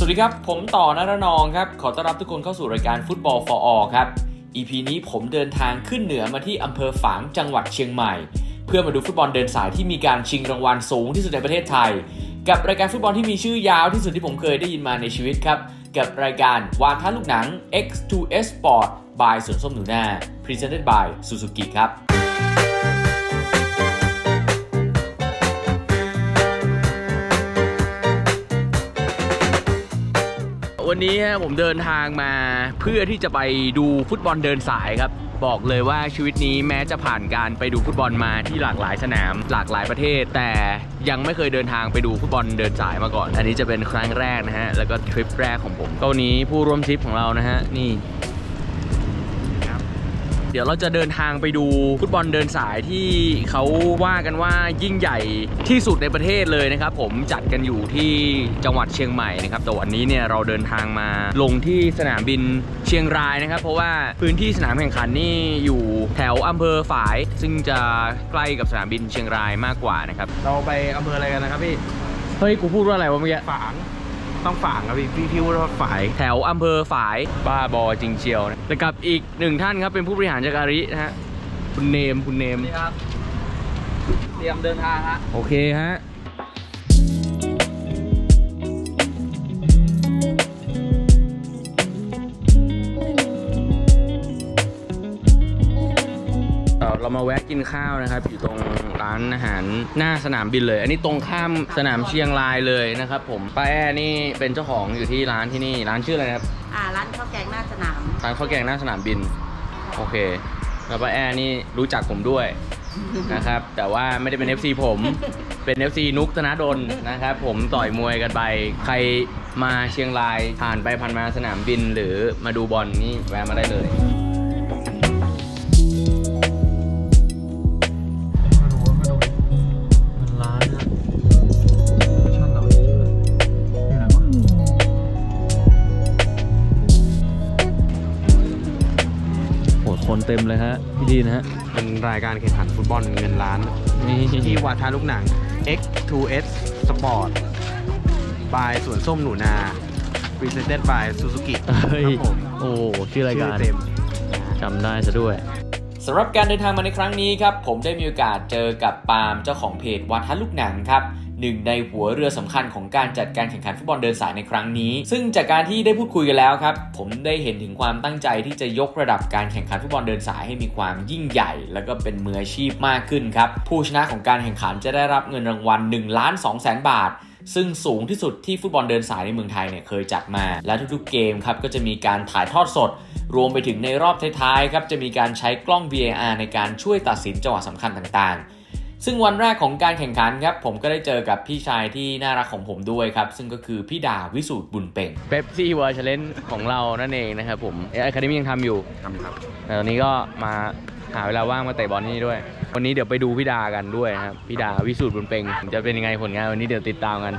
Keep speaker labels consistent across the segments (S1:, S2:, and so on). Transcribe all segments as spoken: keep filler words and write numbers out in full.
S1: วัสดีครับผมต่อนรนองครับขอต้อนรับทุกคนเข้าสู่รายการฟุตบอล for all ครับ อี พี นี้ผมเดินทางขึ้นเหนือมาที่อำเภอฝางจังหวัดเชียงใหม่เพื่อมาดูฟุตบอลเดินสายที่มีการชิงรางวัลสูงที่สุดในประเทศไทยกับรายการฟุตบอลที่มีชื่อยาวที่สุดที่ผมเคยได้ยินมาในชีวิตครับกับรายการวาทะลูกหนัง เอ็กซ์ ทู เอส Sport by สวนส้มหนูนา Presented by Suzuki ครับวันนี้ผมเดินทางมาเพื่อที่จะไปดูฟุตบอลเดินสายครับบอกเลยว่าชีวิตนี้แม้จะผ่านการไปดูฟุตบอลมาที่หลากหลายสนามหลากหลายประเทศแต่ยังไม่เคยเดินทางไปดูฟุตบอลเดินสายมาก่อนอันนี้จะเป็นครั้งแรกนะฮะแล้วก็ทริปแรกของผมก็วันนี้ผู้ร่วมทริปของเรานะฮะนี่เดี๋ยวเราจะเดินทางไปดูฟุตบอลเดินสายที่เขาว่ากันว่ายิ่งใหญ่ที่สุดในประเทศเลยนะครับผมจัดกันอยู่ที่จังหวัดเชียงใหม่นะครับแต่วันนี้เนี่ยเราเดินทางมาลงที่สนามบินเชียงรายนะครับเพราะว่าพื้นที่สนามแข่งขันนี่อยู่แถวอำเภอฝายซึ่งจะใกล้กับสนามบินเชียงรายมากกว่านะครับ
S2: เราไปอำเภออะไรกันนะครับพี่
S1: เฮ้ยกูพูดว่าอะไรวะเมื่อกี้
S2: ฝางต้องฝางครับพี่พี่พี่พูดว่าฝาย
S1: แถวอำเภอฝายบ้าบอจริงเชียวนะแต่กับอีกหนึ่งท่านครับเป็นผู้บริหารจากอารินะฮะคุณเนมคุณเนม
S2: ครับเตรียมเดินทางฮะ
S1: โอเคฮะเรามาแวะกินข้าวนะครับอยู่ตรงร้านอาหารหน้าสนามบินเลยอันนี้ตรงข้ามสนามเชียงรายเลยนะครับผมป้าแอนี่เป็นเจ้าของอยู่ที่ร้านที่นี่ร้านชื่ออะไรครับ
S3: อ่าร้านข้าวแกงหน้าสนาม
S1: ร้านข้าวแกงหน้าสนามบินโอเคแล้วป้าแอนี่รู้จักผมด้วยนะครับแต่ว่าไม่ได้เป็น เอฟ ซี ผมเป็น เอฟ ซี นุกธนดลนะครับผมต่อยมวยกันไปใครมาเชียงรายผ่านไปผ่านมาสนามบินหรือมาดูบอลนี่แวะมาได้เลยคนเต็มเลยฮะพี่ดีนะฮะ
S2: เป็นรายการแข่งขันฟุตบอลเงินล้านที่วาทะลูกหนัง เอ็กซ์ ทู เอส Sport by สวนส้มหนูนา Presented by Suzuki ครับผม
S1: โอ้ชื่อรายการจำได้ซะด้วยสำหรับการเดินทางมาในครั้งนี้ครับผมได้มีโอกาสเจอกับปาล์มเจ้าของเพจวาทะลูกหนังครับหนึ่งในหัวเรือสำคัญของการจัดการแข่งขันฟุตบอลเดินสายในครั้งนี้ซึ่งจากการที่ได้พูดคุยกันแล้วครับผมได้เห็นถึงความตั้งใจที่จะยกระดับการแข่งขันฟุตบอลเดินสายให้มีความยิ่งใหญ่แล้วก็เป็นมืออาชีพมากขึ้นครับผู้ชนะของการแข่งขันจะได้รับเงินรางวัล หนึ่งล้านสองแสน บาทซึ่งสูงที่สุดที่ฟุตบอลเดินสายในเมืองไทยเนี่ยเคยจัดมาและทุกๆเกมครับก็จะมีการถ่ายทอดสดรวมไปถึงในรอบท้ายๆครับจะมีการใช้กล้อง วี เอ อาร์ ในการช่วยตัดสินจังหวะสำคัญต่างๆซึ่งวันแรกของการแข่งขันครับผมก็ได้เจอกับพี่ชายที่น่ารักของผมด้วยครับซึ่งก็คือพี่ดาวิสูตรบุญเป่งเป๊ปซี่เวอร์ชเลนของเรานั่นเองนะครับผมเออะคาเดมี่ยังทำอยู่
S2: ทำครับ
S1: แต่ตอนนี้ก็มาหาเวลาว่างมาเตะบอลนี่ด้วยวันนี้เดี๋ยวไปดูพี่ดากันด้วยครับพี่ดาวิสูตรบุญเป่งจะเป็นยังไงผลงานวันนี้เดี๋ยวติดตามกัน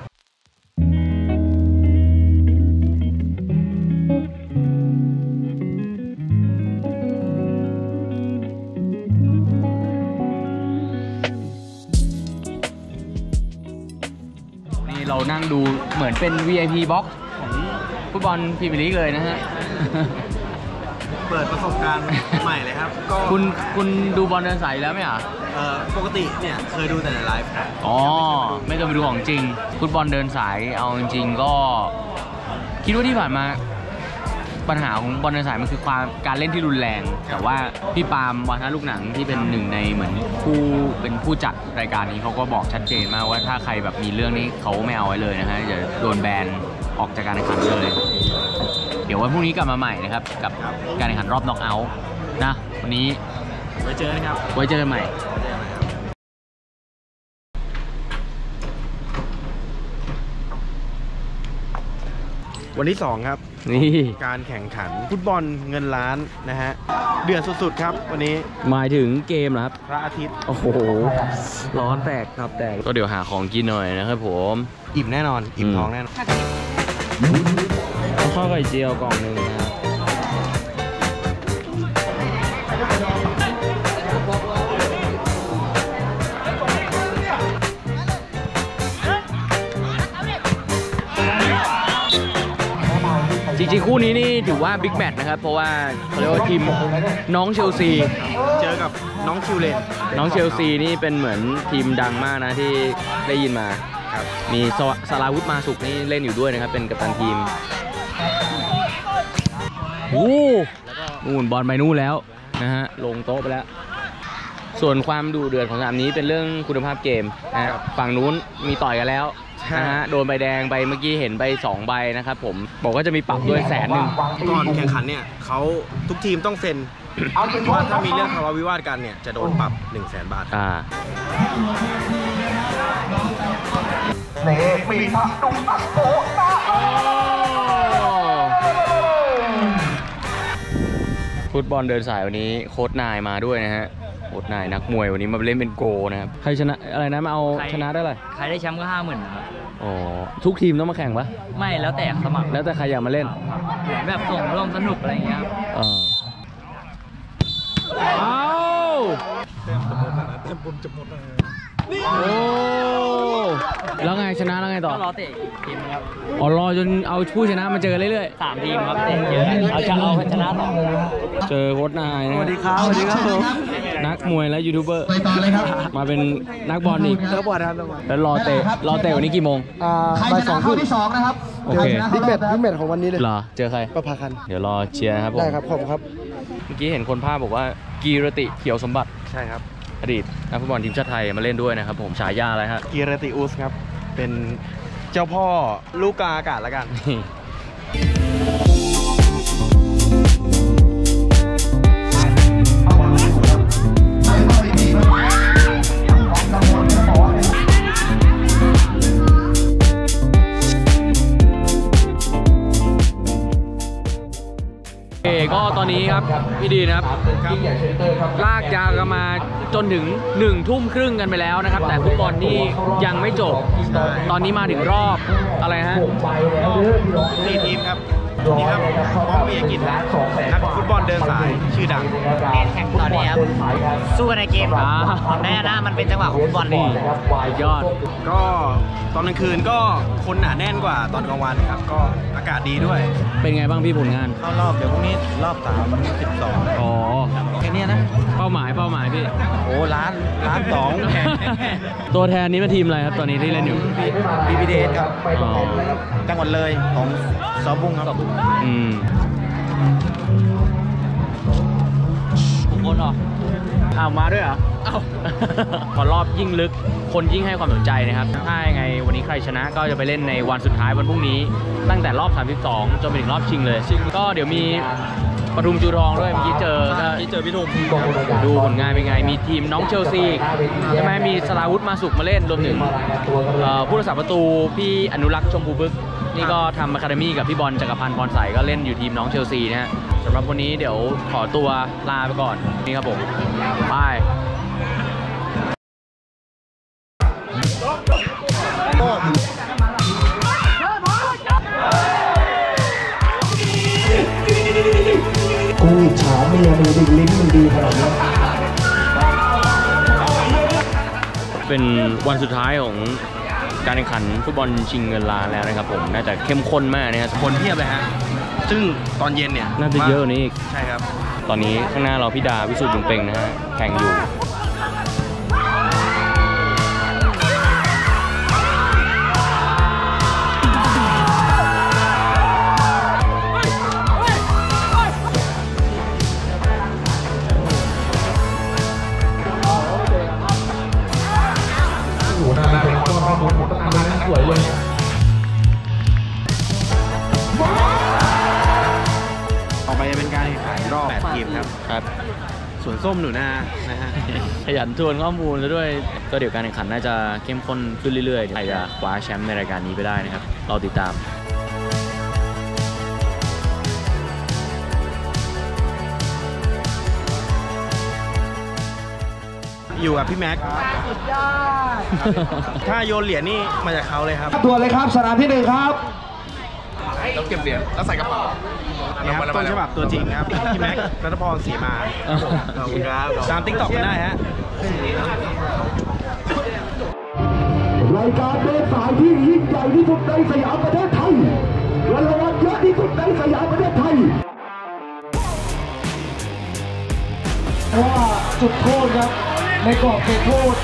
S1: เรานั่งดูเหมือนเป็น วี ไอ พี Box ของฟุตบอลพรีเมียร์ลีกเลยนะฮะ
S2: เปิดประสบการณ์ใหม่เลยครับก็
S1: คุณคุณดูบอลเดินสายแล้วไหมอ่ะ
S2: เออปกติเนี่ยเคยดูแต่ในไลฟ์
S1: อ๋อไม่เคยไปดูของจริงฟุตบอลเดินสายเอาจริงๆก็คิดว่าที่ผ่านมาปัญหาของบอลเดินสายมันคือความการเล่นที่รุนแรงแต่ว่าพี่ปาล์มวาทะลูกหนังที่เป็นหนึ่งในเหมือนผู้เป็นผู้จัดรายการนี้เขาก็บอกชัดเจนมากว่าถ้าใครแบบมีเรื่องนี้เขาไม่เอาไว้เลยนะฮะจะโดนแบนออกจากการแข่งขันเลยเดี๋ยววันพรุ่งนี้กลับมาใหม่นะครับกับการแข่งขันรอบน็อกเอาท์นะวันนี้
S2: ไว้เจอกันครับ
S1: ไว้เจอกันใหม่
S2: วันที่สองครับ
S1: นี่
S2: การแข่งขันฟุตบอลเงินล้านนะฮะเดือดสุดๆครับวันนี้
S1: หมายถึงเกมเหรอครับ
S2: พระอาทิตย์
S1: โอ้โหร้อนแตกครับแตกก็เดี๋ยวหาของกินหน่อยนะครับผม
S2: อิ่มแน่นอนอิ่มท้องแน่นอน
S1: ข้าวไข่เจียวกล่องหนึ่งนะครับ
S2: เ
S1: จริงๆคู่นี้นี่ถือว่าบิ๊กแมตช์นะครับเพราะว่าเขาเรียกว่าทีมน้องเชลซี
S2: เจอกับน้องคิวเลน
S1: น้องเชลซีนี่เป็นเหมือนทีมดังมากนะที่ได้ยินมามีสราวุธมาสุกนี่เล่นอยู่ด้วยนะครับเป็นกัปตันทีมโอ้นู่นบอลไปนู่นแล้วนะฮะลงโต๊ะไปแล้วส่วนความดุเดือดของสนามนี้เป็นเรื่องคุณภาพเกมนะฝั่งนู้นมีต่อยกันแล้วนะฮะโดนใบแดงไปเมื่อกี้เห็นใบสองใบนะครับผมบอกว่าจะมีปรับด้วยแสนหนึ่ง
S2: ก่อนแข่งขันเนี่ยเขาทุกทีมต้องเซ็นว่าถ้ามีเรื่องทะเลาะวิวาทกันเนี่ยจะโดนปรับหนึ่งแสนบาทอ่าเนมีทักดุตักโกฟุตบอลเดินสายวันนี้โค้ชนายมาด้วยนะฮะโค้ชนายนักมวยวันนี้มาเล่นเป็นโกนะครับใครชนะอะไรนะมาเอาชนะได้เลย
S4: ใครได้แชมป์ก็ห้าหมื่นครับ
S1: อ๋อทุกทีมต้องมาแข่งปะ
S4: ไม่แล้วแต่สมัคร
S1: แล้วแต่ใครอยากมาเล่น
S4: แบบส่งร่วมสนุกอะไรอย่างเงี้ยครับ
S1: เอาเต็มจะหมดแล้วนะเต็มบุญจะหมดแล้วโอ้แล้วไงชนะแล้วไงต่อ
S4: ก็รอเตะทีมครับ
S1: อ๋อรอจนเอาผู้ชนะมาเจอเรื่อย
S4: ๆสามทีมครับเตะเยอะเอาจะเอาชนะต่อ
S1: เจอโค้ชนายนะ
S2: สวัสดีครับสวัสดีครับผม
S1: นักมวยและยูทูบเบอร์
S5: ไปต่อเลยครับ
S1: มาเป็นนักบอลอีก
S2: นักบอลครับ
S1: แล้วรอเตะรอเตะวันนี้กี่โมง
S5: อ่าบ่ายสองคู่ที่สองนะครับ
S1: โอเค
S5: บิ๊กแมตช์บิ๊กแมตช์ของวันนี้เลย
S1: เหรอเจอใคร
S5: ประภาคัน
S1: เดี๋ยวรอเชียร์นะครับผม
S5: ได้ครับขอบคุณครับ
S1: เมื่อกี้เห็นคนภาพบอกว่ากีรติเขียวสมบัติ
S2: ใช่ครับ
S1: อดีตนักฟุตบอลทีมชาติไทยมาเล่นด้วยนะครับผมฉายาอะไรฮะ
S2: กีรติอุสครับเป็นเจ้าพ่อลูกกาอากาศละกัน
S1: ก็ตอนนี้ครับพี่ดีนะครับลากยาวกันมาจนถึงหนึ่งทุ่มครึ่งกันไปแล้วนะครับแต่ฟุตบอลนี่ยังไม่จบตอนนี้มาถึงรอบอะไรฮะ
S2: สี่ทีมครับนี่ครับป้อมมีกิจนักฟุตบอลเดินสายชื่อดัง
S4: เล่นแข่งตอนนี้ครับสู้กันในเกมในหน้ามันเป็นจังหวะของฟุตบอลนี่
S1: ยอด
S2: ก็ตอนกลางคืนก็คนหนาแน่นกว่าตอนกลางวันครับก็อากาศดีด้วย
S1: เป็นไงบ้างพี่ผลงาน
S2: เข้ารอบเดี๋ยวพรุ่งนี้รอบสามสิบสอง
S1: อ๋อ
S2: แค่นี้นะ
S1: เป้าหมายเป้าหมายพี่
S2: โอ้ล้านล้านสอง
S1: ตัวแทนนี้เป็นทีมอะไรครับตอนนี้ที่เล่นอยู่
S2: บีบีเดครับจังหวัดเลยของซอบุ้งครับ
S1: อืม
S4: ทุกคนเหรอ
S1: อ้าวมาด้วยเหรออ้าวพอรอบยิ่งลึกคนยิ่งให้ความสนใจนะครับถ้ายังไงวันนี้ใครชนะก็จะไปเล่นในวันสุดท้ายวันพรุ่งนี้ตั้งแต่รอบสามสิบสองจนไปถึงรอบชิงเลยก็เดี๋ยวมีปทุมจูทองด้วยเมื่อกี้เจอ
S2: ที่เจอพี่ทุม
S1: ดูผลงานเป็นไงมีทีมน้องเชลซีใช่ไหมมีสราวุธมาสุกมาเล่นรวมถึงผู้รักษาประตูพี่อนุรักษ์ชมพูบึกนี่ก็ทำอะคาเดมี่กับพี่บอลจักรพันธ์พรใสก็เล่นอยู่ทีมน้องเชลซีนะฮะสำหรับวันนี้เดี๋ยวขอตัวลาไปก่อนนี่ครับผมบาย
S5: กูอิจฉาเมียมึงดิลิ้นมึงดีขนาดนี้
S1: เป็นวันสุดท้ายของการแข่งขันฟุตบอลชิงเงินล้านแล้วนะครับผมน่าจะเข้มข้นมากนะครับ
S2: คนเทียบเลยฮะซึ่งตอนเย็นเนี่ย
S1: น่าจะเยอะนี่อีก
S2: ใช่ครับ
S1: ตอนนี้ข้างหน้าเราพี่ดาวิสุทธิ์ยุงเป่งนะฮะแข่งอยู่
S5: สวยเลย
S2: ต่อไปจะเป็นการแข่งขันรอบแปดทีมครับ
S1: ครับ
S2: สวนส้มหนูนานะฮะ
S1: ขยันทวนข้อมูลแล้วด้วยก็เดี๋ยวการแข่งขันน่าจะเข้มข้นขึ้นเรื่อยๆใครจะคว้าแชมป์ในรายการนี้ไปได้นะครับเราติดตาม
S2: อยู่กับพี่แม็กถ้าโยนเหรียญนี่มาจากเขาเลยครับ
S5: ตัวเลยครับสนามที่หนึ่งครับ
S2: แล้วเก็บเหรียญแล้วใส่กระเป๋านี่ครับต้นฉบับตัวจริงครับพี่แม็กรัตพรศรีมาขอบคุณครับตามติ๊กต็อกกันได้ฮะ
S5: รายการเดินสายที่ยิ่งใหญ่ที่สุดในสยามประเทศไทยรางวัลเยอะที่สุดในสยามประเทศไทยว่าจุดโทษครับในกรอบเขตโทษ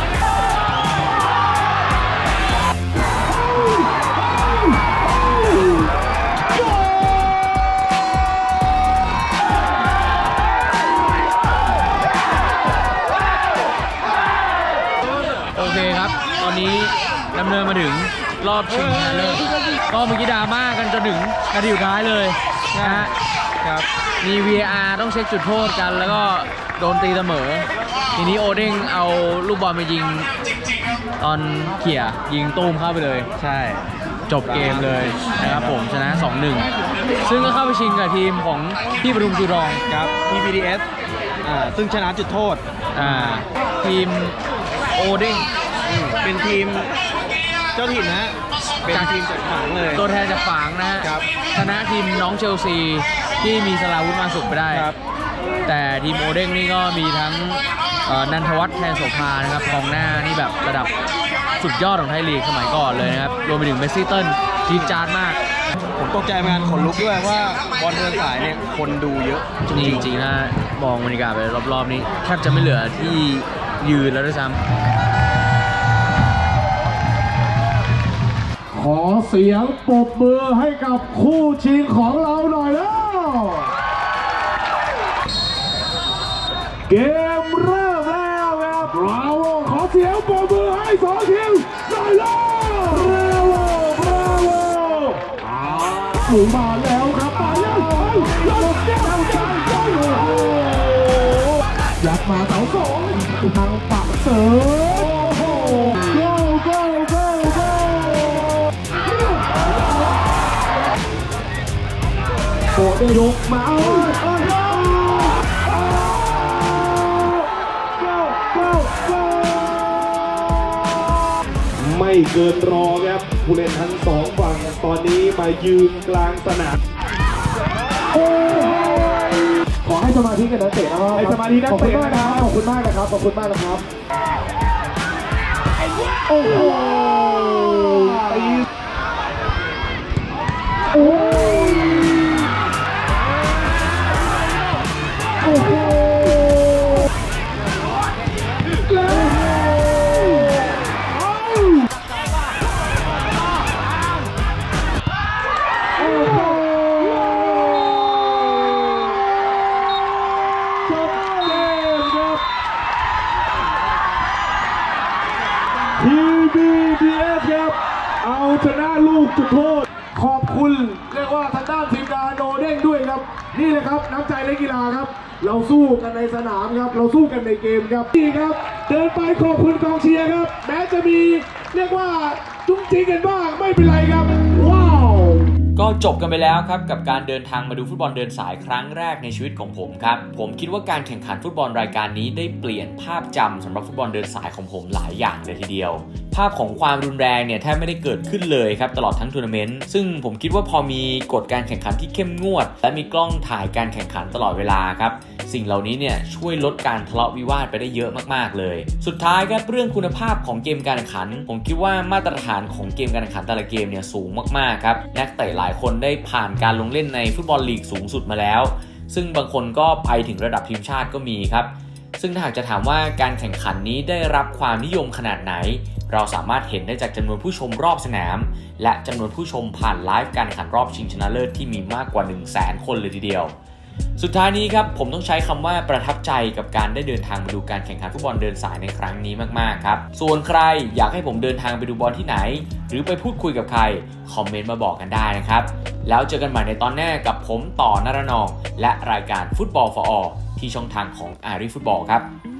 S1: โอเคครับตอนนี้ดำเนินมาถึงรอบชิงชนะเลิศก็เมื่อกี้ดราม่ากันจนถึงนาทีสุดท้ายเลยนะฮะครับมี วี อาร์ ต้องเช็คจุดโทษกันแล้วก็โดนตีเสมอทีนี้โอเด้งเอาลูกบอลไปยิงตอนเขี่ยยิงตูมเข้าไปเลยใช่จบเกมเลยนะครับผมชนะ สองหนึ่ง ซึ่งก็เข้าไปชิงกับทีมของพี่ปทุมจุฬาครับ
S2: พี พี ดี เอส อ่าซึ่งชนะจุดโทษ
S1: อ่าทีมโอเด้ง
S2: เป็นทีมเจ้าถิ่นนะเป็นทีมจากฝางเลย
S1: ตัวแทนจากฝางนะฮะชนะทีมน้องเชลซีที่มีสลาวุธมาสุกไปได้แต่ทีมโอเด้งนี่ก็มีทั้งนันทวัฒน์แทนโสภานะครับกองหน้านี่แบบระดับสุดยอดของไทยลีกสมัยก่อนเลยนะครับรวมไปถึงเมสซี่เติ้ลทีมจาร์ดมาก
S2: ผมตกใจเหมือนกันขนลุกด้วยว่าบอลเดินสายเนี่ยคนดูเยอะ
S1: จริงๆนะมองบรรยากาศไปรอบๆนี้แทบจะไม่เหลือที่ยืนแล้วด้วยซ้ำ
S5: ขอเสียงปรบมือให้กับคู่ชิงของเราหน่อยแล้วเกมเริ่มแล้วครับเราขอเสียงปรบมือให้สองทีมหน่อยแล้วบราโวบราโวหมุนมาแล้วครับมาแล้วยัดแก้วใจโอ้โหยัดมาเสาสองทางปากเสริมโอ้โหโก้โก้โก้โก้โอ้ได้ยกมาเอาเอาไม่เกินรอครับผู้เล่นทั้งสองฝั่งตอนนี้มายืนกลางสนามโอ้ขอให้สมาธิกันนักเตะนะครับให้สมาธินักเตะนะครับขอบคุณมากนะครับขอบคุณมากนะครับโอ้โหตีโอ้โอ้โหพี บี ดี เอส ครับเอาชนะลูกจุดโทษขอบคุณเรียกว่าทางด้านทีมงานโอเด้งด้วยครับนี่เลยครับน้ำใจนักกีฬาครับเราสู้กันในสนามครับเราสู้กันในเกมครับนี่ครับเดินไปขอบคุณกองเชียร์ครับแม้จะมีเรียกว่าจุ้งจิ้งกันบ้างไม่เป็นไรครับว้าว
S1: ก็จบกันไปแล้วครับกับการเดินทางมาดูฟุตบอลเดินสายครั้งแรกในชีวิตของผมครับผมคิดว่าการแข่งขันฟุตบอลรายการนี้ได้เปลี่ยนภาพจำสำหรับฟุตบอลเดินสายของผมหลายอย่างเลยทีเดียวภาพของความรุนแรงเนี่ยแทบไม่ได้เกิดขึ้นเลยครับตลอดทั้งทัวร์นาเมนต์ซึ่งผมคิดว่าพอมีกฎการแข่งขันที่เข้มงวดและมีกล้องถ่ายการแข่งขันตลอดเวลาครับสิ่งเหล่านี้เนี่ยช่วยลดการทะเลาะวิวาทไปได้เยอะมากๆเลยสุดท้ายครับเรื่องคุณภาพของเกมการแข่งขันผมคิดว่ามาตรฐานของเกมการแข่งขันแต่ละเกมเนี่ยสูงมากๆครับนักเตะหลายคนได้ผ่านการลงเล่นในฟุตบอลลีกสูงสุดมาแล้วซึ่งบางคนก็ไปถึงระดับทีมชาติก็มีครับซึ่งถ้าหากจะถามว่าการแข่งขันนี้ได้รับความนิยมขนาดไหนเราสามารถเห็นได้จากจำนวนผู้ชมรอบสนามและจำนวนผู้ชมผ่านไลฟ์การแข่งขันรอบชิงชนะเลิศที่มีมากกว่า หนึ่งแสน คนเลยทีเดียวสุดท้ายนี้ครับผมต้องใช้คำว่าประทับใจกับการได้เดินทางมาดูการแข่งขันฟุตบอลเดินสายในครั้งนี้มากๆครับส่วนใครอยากให้ผมเดินทางไปดูบอลที่ไหนหรือไปพูดคุยกับใครคอมเมนต์มาบอกกันได้นะครับแล้วเจอกันใหม่ในตอนหน้ากับผมต่อนรนองและรายการฟุตบอล for all ที่ช่องทางของอารีฟุตบอลครับ